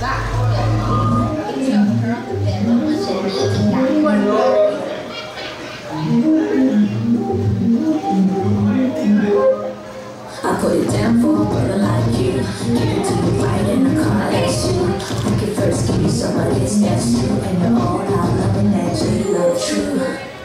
I put it down for a brother like you. Give it to you right in the car, that's you. I can first give you some of this, that's you. And you're all out loving that J-Love true.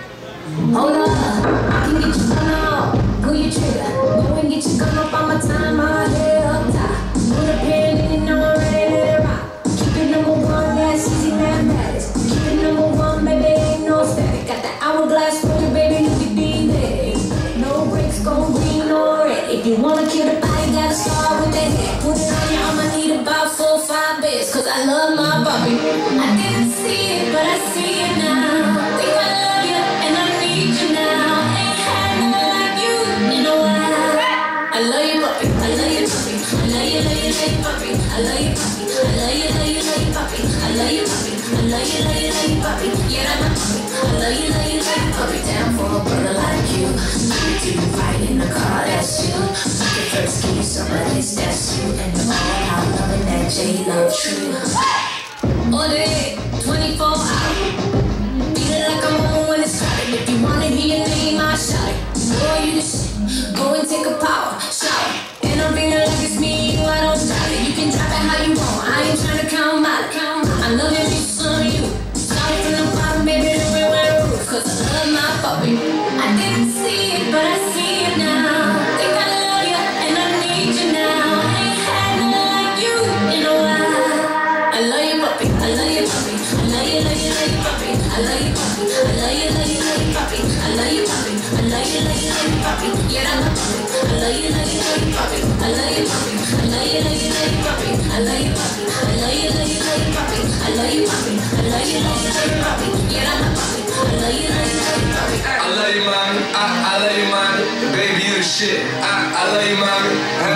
Hold up, I can get you gun off, pull your trigger. Go and get your gun up on my time, my head up top. Put a pen in and I'm ready to rock. Keep it number one, that's easy mathematics. Keep it number one, baby, ain't no static. Got the hourglass for you, baby, you can be ready. No brakes, gon' green or red. If you wanna kill the body, gotta start with the head. Put it on you, I'ma need about 4 or 5 bits, cause I love my puppy. I didn't see it, but I see it now. Think I love you, and I need you now. Ain't had no like you in a while. I love you, puppy. I love you, puppy. I love you, love you, love you, puppy. I love you, puppy. I love you, love you, love you, puppy. I love you, puppy. I love you, love you, love you, puppy. Yeah, that's my puppy. I love you, love you, love you, puppy. Down for a brother like you. Do you ride in the car, that's you. I can first give you some of this, that's you. And you're all out loving that J-Love true. All day, 24 hours. Feeling like I'm home when it's started. If you wanna hear your name, I'll shout it. Boy, you the shit. Go and take a power shower. And I'm feeling like it's me, you, I don't doubt it. You can drop it how you want, I ain't trying to count out. I love you, you, son of you. Started from the bottom, baby, then we went roof. Cause I love my puppy. I didn't see it, but I see it now. Think I love you, and I need you now. Ain't had no like you in a while. I love you, puppy. I love you, puppy. I love you, love you, love you, puppy. I love you, puppy. I love you, love you, love you, puppy. I love you, puppy. I love you, love you, love you, puppy. Yeah, that's my puppy. I love you, love you, love you, puppy. I love you, puppy. I love you, love you, love you, puppy. I love you, puppy. I love you, love you, love you, puppy. I love you, puppy. I love you, love you, love you, puppy. Yeah, that's my puppy. I love you, love you, love you, puppy. I love you, mommy. I love you, mommy. Baby, you the shit. I love you, mommy.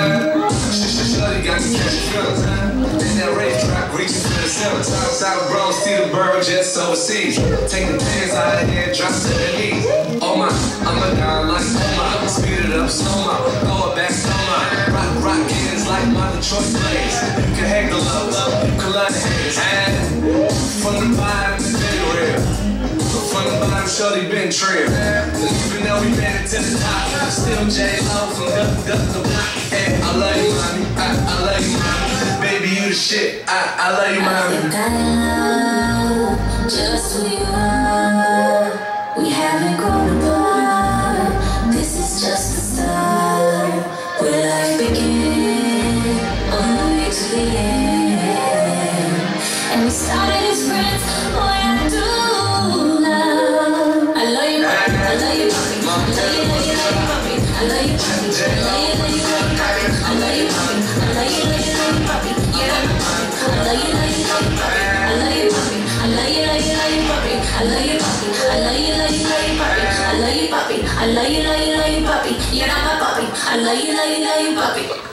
Shorty got me catching feelings. In that racetrack, reaching for the ceiling. South Bronx, see the bird just overseas. Take the pants out of here, drop to the knees. Oh my, I'm a down like oh my. Speed it up, slow my, throw it back, slow my. Rock kids like my Detroit plays. You can hang the love, you can love the haters. From the bottom, it's been real. From the bottom, shorty been trill. Even though we made it to the top, still J-Lo from the block. Hey, I love you, mommy. I love you, mommy. Baby, you the shit. I love you, mommy. I think I love just who you are. We haven't grown apart. This is just the start. Where life began on the way to the end. And we started as friends. Boy, I do love. I love you, puppy. I love you, puppy. I love you, love you, love you, puppy. I love you, puppy. I love you, love you, love you, puppy. I love you, puppy. I love you, love you, love you, puppy. Yeah, I'm a puppy. I love you, love you, love you, puppy. I love you, puppy. I love you, love you, love you, puppy. I love you, puppy. I love you, love you, love you, puppy. I love you, puppy. I love you, love you, love you, puppy. Yeah, I'm a puppy. I love you, love you, love you, puppy.